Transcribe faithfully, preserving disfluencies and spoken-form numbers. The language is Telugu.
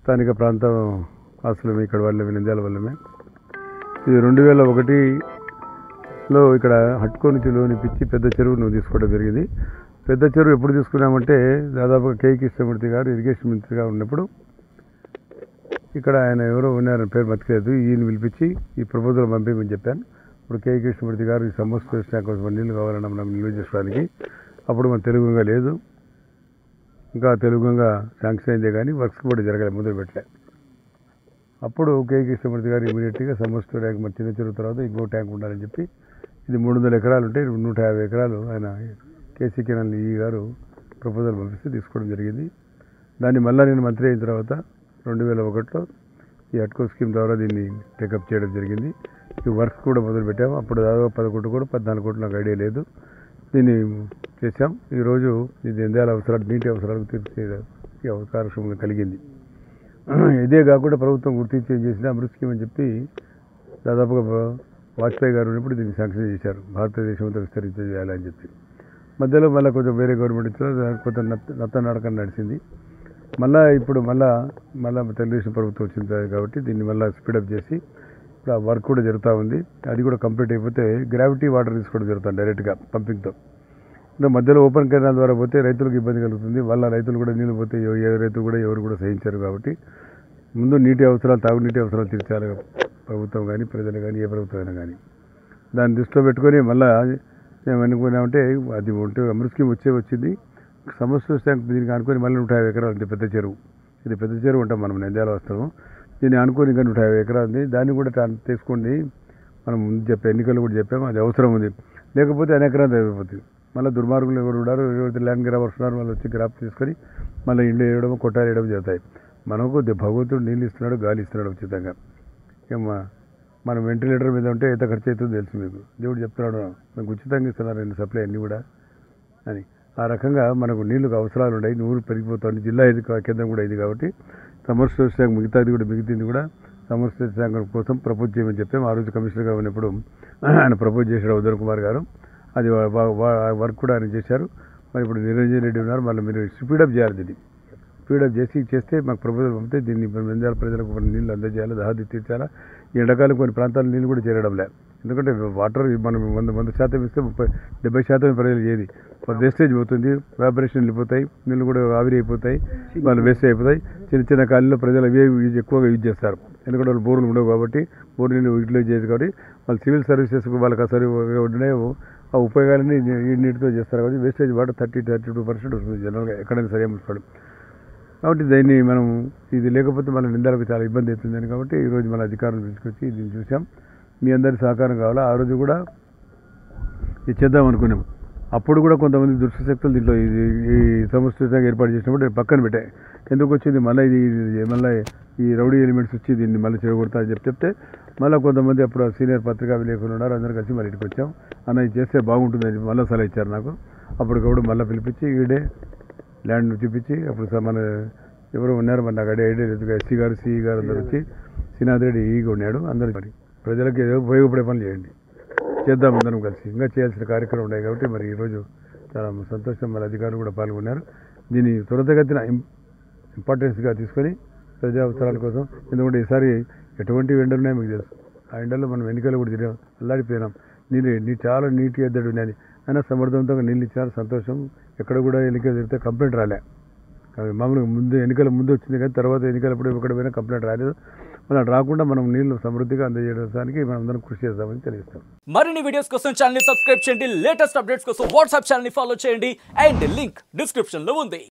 స్థానిక ప్రాంత వాసులమే, ఇక్కడ వాళ్ళమే, నంద్యాల వాళ్ళమే. ఇది రెండు వేల ఒకటిలో ఇక్కడ హట్కో నుంచి లోన్ ఇప్పించి పెద్ద చెరువును తీసుకోవడం జరిగింది. పెద్ద చెరువు ఎప్పుడు తీసుకున్నామంటే దాదాపుగా కే కృష్ణమూర్తి గారు ఇరిగేషన్ మంత్రిగా ఉన్నప్పుడు ఇక్కడ ఆయన ఎవరో ఉన్నారని పేరు మర్చిపోలేదు, ఈయన పిలిపించి ఈ ప్రపోజల్ పంపించమని చెప్పాను. ఇప్పుడు కే కృష్ణమూర్తి గారు ఈ సమస్య శాఖ నీళ్ళు కావాలన్నా మనం నిల్వ చేసుకోవడానికి, అప్పుడు మన తెలుగుగా లేదు, ఇంకా తెలుగుగా శాంక్షన్ అయిందే కానీ వర్క్స్ కూడా జరగలేదు, మొదలు పెట్టలే. అప్పుడు కే కృష్ణమూర్తి గారు ఇమీడియట్గా సమస్య ట్యాంక్ మన చిన్న చెరువు తర్వాత ఇంకో ట్యాంక్ ఉండాలని చెప్పి ఇది మూడు వందల ఎకరాలు ఉంటే నూట యాభై ఎకరాలు ఆయన కేసీ కెనాల్ ఈ గారు ప్రపోజల్ పంపిస్తే తీసుకోవడం జరిగింది. దాన్ని మళ్ళీ నేను మంత్రి అయిన తర్వాత రెండు వేల ఒకటిలో ఈ హట్కో స్కీమ్ ద్వారా దీన్ని టేకప్ చేయడం జరిగింది. ఈ వర్క్స్ కూడా మొదలుపెట్టాము. అప్పుడు దాదాపు పదకొండు కోట్లు పద్నాలుగు కోట్లు నాకు ఐడియా లేదు, దీన్ని చేశాం. ఈరోజు ఇది నంద్యాల అవసరాలు, నీటి అవసరాలకు తీర్చే ఈ అవకాశం కలిగింది. ఇదే కాకుండా ప్రభుత్వం గుర్తించి ఏం చేసింది, అమృత్ స్కీమ్ అని చెప్పి దాదాపుగా వాజ్పేయి గారు ఉన్నప్పుడు దీన్ని శాంక్షన్ చేశారు, భారతదేశంతో విస్తరించి చేయాలని చెప్పి. మధ్యలో మళ్ళీ కొంచెం వేరే గవర్నమెంట్ ఇచ్చిన కొంత నత్త నడకం నడిచింది. మళ్ళీ ఇప్పుడు మళ్ళీ మళ్ళీ తెలుగుదేశం ప్రభుత్వం వచ్చింది కాబట్టి దీన్ని మళ్ళీ స్పీడప్ చేసి ఇప్పుడు ఆ వర్క్ కూడా జరుగుతూ ఉంది. అది కూడా కంప్లీట్ అయిపోతే గ్రావిటీ వాటర్ తీసుకోవడం జరుగుతుంది డైరెక్ట్గా పంపింగ్తో. ఇంకా మధ్యలో ఓపెన్ కెనాల్ ద్వారా పోతే రైతులకు ఇబ్బంది కలుగుతుంది, వాళ్ళ రైతులు కూడా నీళ్ళు పోతే ఏ రైతు కూడా ఎవరు కూడా సహించారు. కాబట్టి ముందు నీటి అవసరాలు, తాగునీటి అవసరాలు తీర్చాలి ప్రభుత్వం కానీ ప్రజలు కానీ ఏ ప్రభుత్వం అయినా కానీ. దాన్ని దృష్టిలో పెట్టుకొని మళ్ళీ మేము అనుకున్నామంటే అది ఉంటే అమృత్ స్కీమ్ వచ్చే వచ్చింది సమస్య ట్యాంక్ దీనికి అనుకుని మళ్ళీ నూట యాభై ఎకరాలు ఉంది పెద్ద చెరువు. ఇది పెద్ద చెరువు ఉంటాం మనం నంద్యాల వస్తాము, దీన్ని అనుకుని ఇంకా నూట యాభై ఎకరాలు ఉంది, దాన్ని కూడా తీసుకోండి మనం ముందు చెప్పే ఎన్నికలు కూడా చెప్పాము, అది అవసరం ఉంది. లేకపోతే అనేక ఎకరాలు అయిపోతుంది. మళ్ళీ దుర్మార్గులు ఎవరు ఉన్నారు, ఎవరైతే ల్యాండ్ గ్రాబర్స్ ఉన్నారు వాళ్ళు వచ్చి గ్రాప్ తీసుకొని మళ్ళీ ఇండ్లు వేయడం కొట్టాలు వేయడం జరుగుతాయి. మనకు భగవంతుడు నీళ్ళు ఇస్తున్నాడు, గాలి ఇస్తున్నాడు ఉచితంగా. ఏమా మనం వెంటిలేటర్ మీద ఉంటే ఎంత ఖర్చు అవుతుందో తెలుసు మీకు, దేవుడు చెప్తున్నాడు మనకు ఉచితంగా ఇస్తున్నారు రెండు సప్లై అన్నీ కూడా అని. ఆ రకంగా మనకు నీళ్ళకు అవసరాలు ఉన్నాయి, నూరు పెరిగిపోతుంది. జిల్లా ఇది కేంద్రం కూడా ఇది కాబట్టి సమర్శ శాఖ మిగతాది కూడా మిగతాది కూడా సమర్శ శాఖ కోసం ప్రపోజ్ చేయమని చెప్పాము. ఆ రోజు కమిషనర్గా ఉన్నప్పుడు ఆయన ప్రపోజ్ చేశాడు ఉదయ్ కుమార్ గారు, అది వర్క్ కూడా ఆయన చేశారు. మరి ఇప్పుడు నిరంజన్ రెడ్డి ఉన్నారు, మళ్ళీ మీరు స్పీడప్ చేయాలి, దీన్ని స్పీడప్ చేసి చేస్తే మాకు ప్రపోజల్ పంపితే దీన్ని నంద్యాల ప్రజలకు నీళ్ళు అందజేయాలి, దాహది తీర్చాలా. ఈ ఎండాకాలం కొన్ని ప్రాంతాల నీళ్ళు కూడా చేరడం లేదు, ఎందుకంటే వాటర్ మనం వంద వంద శాతం ఇస్తే ముప్పై డెబ్బై శాతం ప్రజలు ఏది వేస్టేజ్ పోతుంది, వ్యాపరేషన్ వెళ్ళిపోతాయి, నీళ్ళు కూడా ఆవిరి అయిపోతాయి, వాళ్ళు వేస్ట్ అయిపోతాయి. చిన్న చిన్న కాలంలో ప్రజలు అవే ఎక్కువగా యూజ్ చేస్తారు, ఎందుకంటే వాళ్ళు బోర్లు ఉండవు కాబట్టి బోర్ నీళ్ళు యూటిలైజ్ చేయదు కాబట్టి వాళ్ళు సివిల్ సర్వీసెస్ వాళ్ళకి అసలు ఉన్నాయో ఆ ఉపయోగాలని ఈ నీటితో చేస్తారు కాబట్టి wastage water thirty thirty two percent వస్తుంది జనరల్గా ఎక్కడైనా సరే ముస్తాడు. కాబట్టి దీన్ని మనం ఇది లేకపోతే మన నిందాలకు చాలా ఇబ్బంది అవుతుందని కాబట్టి ఈరోజు మన అధికారులు తీసుకొచ్చి దీన్ని చూసాం. మీ అందరి సహకారం కావాలా. ఆ రోజు కూడా ఇది చేద్దాం అనుకున్నాం. అప్పుడు కూడా కొంతమంది దుష్టశక్తులు దీంట్లో ఇది ఈ సమస్య ఏర్పాటు చేసినప్పుడు పక్కన పెట్టాయి. ఎందుకు వచ్చింది మళ్ళీ ఇది మళ్ళీ ఈ రౌడీ ఎలిమెంట్స్ వచ్చి దీన్ని మళ్ళీ చెడగొడతా అని చెప్పి చెప్తే మళ్ళీ కొంతమంది అప్పుడు సీనియర్ పత్రికా విలేకరులు ఉన్నారు, అందరూ కలిసి మళ్ళీ ఇంటికి వచ్చాం. అన్న ఇది చేస్తే బాగుంటుందని మళ్ళీ సలహా ఇచ్చారు నాకు. అప్పటికప్పుడు మళ్ళీ పిలిపించి ఈడే ల్యాండ్ చూపించి అప్పుడు మన ఎవరు ఉన్నారు మరి నాకు ఐడియా ఐడియా లేదు, ఎస్సీ గారు సిఈ గారు అందరూ వచ్చి శ్రీనాథ్ రెడ్డి ఈగా ఉన్నాడు. అందరూ మరి ప్రజలకు ఏదో ఉపయోగపడే పనులు చేయండి, చేద్దాం అందరం కలిసి. ఇంకా చేయాల్సిన కార్యక్రమం ఉన్నాయి కాబట్టి మరి ఈరోజు చాలా సంతోషం, మన అధికారులు కూడా పాల్గొన్నారు. దీన్ని త్వరితగతిన ఇంపార్టెన్స్గా తీసుకొని ప్రజా అవసరాల కోసం, ఎందుకంటే ఈసారి ఎటువంటి ఎండలు ఉన్నాయో మీకు తెలుసు. ఆ ఎండల్లో మనం ఎన్నికలు కూడా తిరిగాం, అల్లాడిపోయినాం. నీళ్ళు నీ చాలా నీట్గా ఎద్దడు ఉన్నది అయినా సమర్థవంతంగా నీళ్ళు ఇచ్చారు, సంతోషం. ఎక్కడ కూడా ఎన్నికలు తిరిగితే కంప్లైంట్ రాలే. మామూలుగా ముందు ఎన్నికల ముందు వచ్చింది కానీ తర్వాత ఎన్నికలప్పుడు ఎక్కడ పోయినా కంప్లైంట్ రాలేదు. మనం రాకుండా మనం నీళ్లు సమృద్ధిగా అందజేయడానికి మనం అందరం కృషి చేస్తామని తెలియజేస్తాం. మరిన్ని వీడియోస్ కోసం ఛానల్ ని సబ్స్క్రైబ్ చేయండి, లేటెస్ట్ అప్డేట్స్ కోసం వాట్సాప్ ఛానల్ ని ఫాలో చేయండి అండ్ లింక్ డిస్క్రిప్షన్ లో ఉంది.